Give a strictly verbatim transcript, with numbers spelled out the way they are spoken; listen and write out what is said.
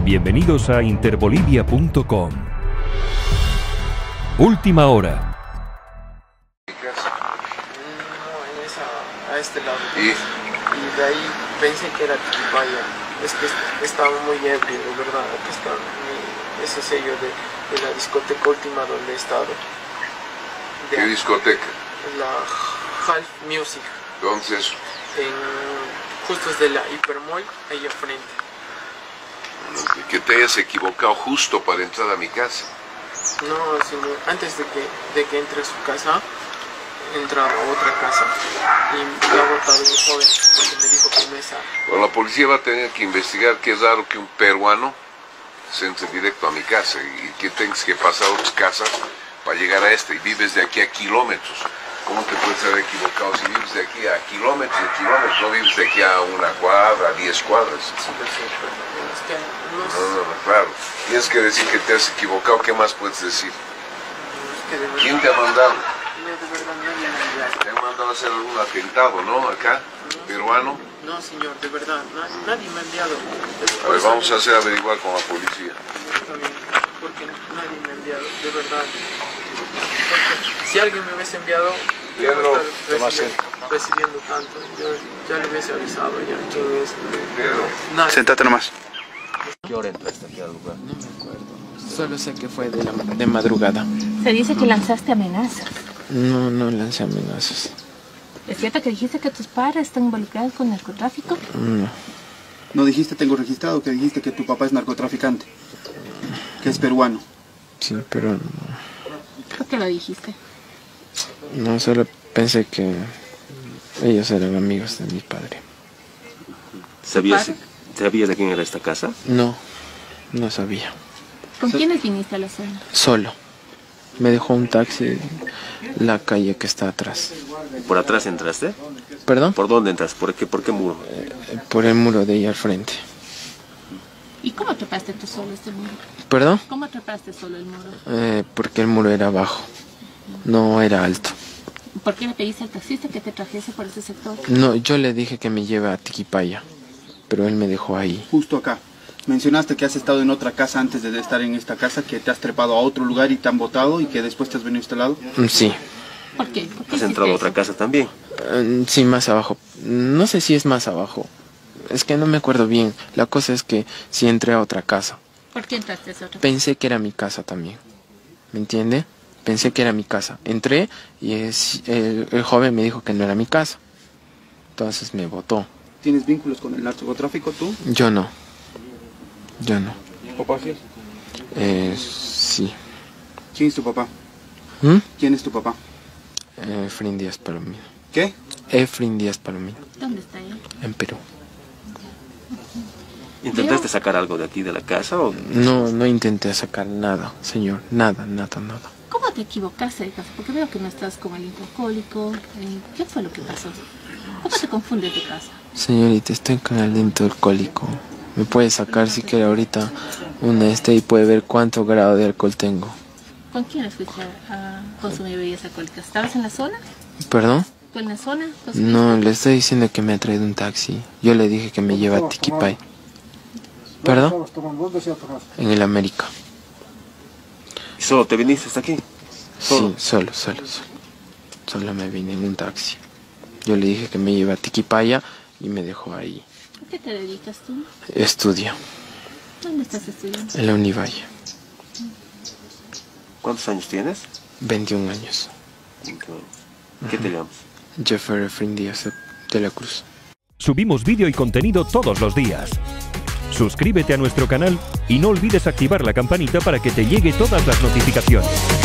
Bienvenidos a interbolivia punto com. Última hora. No, en esa, a este lado. ¿Y? Y de ahí pensé que era Tiquipaya. Es que estaba muy ebrio, de verdad. Aquí está mi, ese sello de, de la discoteca última donde he estado. De ¿Qué discoteca? La Half Music. ¿Dónde es eso? En, justo desde la Hipermall, ahí al frente. Que te hayas equivocado justo para entrar a mi casa. No, señor. Antes de que, de que entre a su casa, he entrado a otra casa y me ha botado un joven porque me dijo que mesa. Bueno, la policía va a tener que investigar. Qué raro que un peruano se entre directo a mi casa y que tengas que pasar otras casas para llegar a esta, y vives de aquí a kilómetros. ¿Cómo te puedes haber equivocado si vives de aquí a kilómetros y kilómetros? No vives de aquí a una cuadra, a diez cuadras. Sí, pero sí, perdón, es que no es... No, no, no, claro. Tienes que decir que te has equivocado. ¿Qué más puedes decir? Es que de verdad, ¿Quién te ha mandado? no, de verdad nadie me ha enviado. Te han mandado a hacer algún atentado, ¿no? Acá, No, peruano. No, señor, de verdad, na- nadie me ha enviado. Es- Pues ahora vamos a hacer averiguar con la policía. también, porque nadie me ha enviado, de verdad. Porque si alguien me hubiese enviado, yo Pedro, no estaría recibiendo, recibiendo tanto. Yo ya le hubiese avisado ya quién es. Pedro. Nadie. Sentate nomás. ¿Qué hora entraste aquí al lugar? No me acuerdo. Solo sé que fue de, la, de madrugada. Se dice que lanzaste amenazas. No, no lancé amenazas. ¿Es cierto que dijiste que tus padres están involucrados con narcotráfico? No. No dijiste tengo registrado, que dijiste que tu papá es narcotraficante, que es peruano. Sí, pero no. ¿Por qué lo dijiste? No, solo pensé que ellos eran amigos de mi padre. ¿Sabías, ¿Sabías de quién era esta casa? No, no sabía. ¿Con quiénes viniste a la zona? Solo. Me dejó un taxi en la calle que está atrás. ¿Por atrás entraste? ¿Perdón? ¿Por dónde entras? ¿Por qué, por qué muro? Por el muro de ahí al frente. ¿Y cómo trepaste tú solo este muro? ¿Perdón? ¿Cómo trepaste solo el muro? Eh, porque el muro era bajo. No era alto. ¿Por qué le pediste al taxista que te trajese por ese sector? No, yo le dije que me lleve a Tiquipaya, pero él me dejó ahí. Justo acá. Mencionaste que has estado en otra casa antes de estar en esta casa, que te has trepado a otro lugar y te han botado y que después te has venido a este lado. Mm, Sí. ¿Por qué? ¿Por qué ¿Has hiciste entrado a eso? otra casa también? Eh, Sí, más abajo. No sé si es más abajo. Es que no me acuerdo bien. La cosa es que sí entré a otra casa. ¿Por qué entraste a esa otra? Pensé que era mi casa también. ¿Me entiende? Pensé que era mi casa. Entré y es- el, el joven me dijo que no era mi casa. Entonces me botó. ¿Tienes vínculos con el narcotráfico tú? Yo no. Yo no. ¿Papá sí? Eh, sí. ¿Quién es tu papá? ¿Mm? ¿Quién es tu papá? Eh, Efrin Díaz Palomino. ¿Qué? Efrin Díaz Palomino. ¿Dónde está él? En Perú. ¿Intentaste sacar algo de aquí de la casa o...? No, no intenté sacar nada, señor. Nada, nada, nada. ¿Cómo te equivocaste de casa? Porque veo que no estás con el alcohólico. Eh, ¿Qué fue lo que pasó? ¿Cómo te confundes de casa? Señorita, estoy con aliento alcohólico. Me puede sacar si quiere ahorita una este y puede ver cuánto grado de alcohol tengo. ¿Con quiénes fuiste a, a consumir bebidas alcohólicas? ¿Estabas en la zona? ¿Perdón? ¿Tú en la zona? consumiste? No, le estoy diciendo que me ha traído un taxi. Yo le dije que me lleva a Tiquipay. ¿Perdón? En el América. ¿Y solo te viniste hasta aquí? Sí, solo, solo, solo. Solo me vine en un taxi. Yo le dije que me lleva a Tiquipaya y me dejó ahí. ¿A qué te dedicas tú? Estudio ¿Dónde estás estudiando? en la Univalle. ¿Cuántos años tienes? veintiún años. ¿Qué te llamas? Jeffer Efrin Díaz de la Cruz. Subimos vídeo y contenido todos los días. Suscríbete a nuestro canal y no olvides activar la campanita para que te llegue todas las notificaciones.